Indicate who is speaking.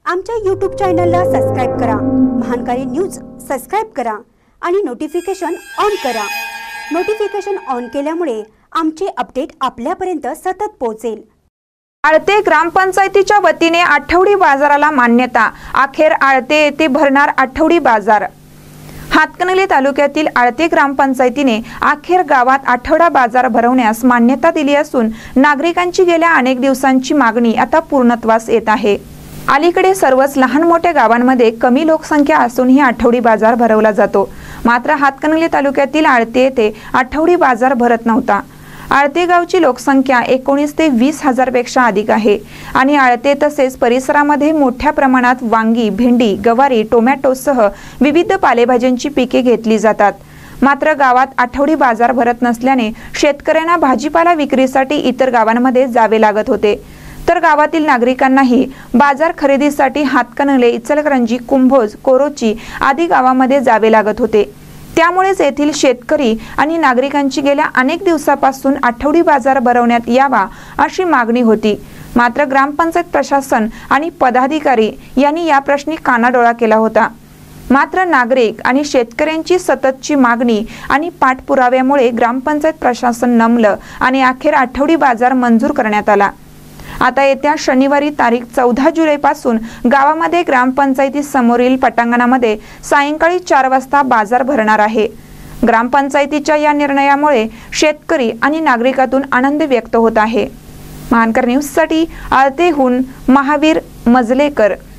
Speaker 1: आमच्या YouTube चॅनलला subscribe करा, महानकारी न्यूज सबस्क्राइब करा आणि नोटिफिकेशन ऑन करा। नोटिफिकेशन ऑन केल्यामुळे आमचे अपडेट आपल्यापर्यंत सतत पोहोचेल।
Speaker 2: आळते ग्रामपंचायतीच्या वतीने आठवडी बाजाराला मान्यता। अखेर आळते येथे भरणार आठवडी बाजार। हातकणंगले तालुक्यातील आळते ग्रामपंचायतीने अखेर गावात आठवडा बाजार भरवण्यास मान्यता दिली असून नागरिकांची गेल्या अनेक दिवसांची मागणी आता पूर्णत्वास येत आहे। अलीकडे सर्वच लहान मोठ्या गावांमध्ये कमी लोकसंख्या असूनही आठवडी बाजार भरवला जातो, मात्र हातकणंगले तालुक्यातील आळते येथे आठवडी बाजार भरत नव्हता। आळते गावची लोकसंख्या 19 ते 20 हजारपेक्षा अधिक आहे आणि आळते तसेच परिसरामध्ये मोठ्या प्रमाणात वांगी, भेंडी, गवारी, टोमॅटोसह विविध पालेभाज्यांची पिके घेतली जातात। मात्र गावात आठवडी बाजार भरत नसल्याने शेतकऱ्यांना भाजीपाला विक्रीसाठी इतर गावांमध्ये जावे लागत होते, तर गावातील नागरिकांनाही बाजार खरेदीसाठी हातकणंगले, इचलकरंजी, कुंभोज, कोरोची आदी गावांमध्ये जावे लागत होते। त्यामुळेच येथील शेतकरी आणि नागरिकांची गेल्या अनेक दिवसापासून आठवडी बाजार भरवण्यात यावा अशी मागणी होती। मात्र ग्रामपंचायत प्रशासन आणि पदाधिकारी यांनी या प्रश्नी कानाडोळा केला होता। मात्र नागरिक आणि शेतकऱ्यांची सततची मागणी आणि पाठपुराव्यामुळे ग्रामपंचायत प्रशासन नमलं आणि अखेर आठवडी बाजार मंजूर करण्यात आला। आता येत्या शनिवारी तारीख 14 जुलैपासून गावामध्ये ग्रामपंचायती समोरील पटांगणामध्ये सायंकाळी 4 वाजता बाजार भरणार आहे। ग्रामपंचायतीच्या या निर्णयामुळे शेतकरी आणि नागरिकातून आनंद व्यक्त होत आहे। महानकर न्यूजसाठी आळतेहून महावीर मजलेकर।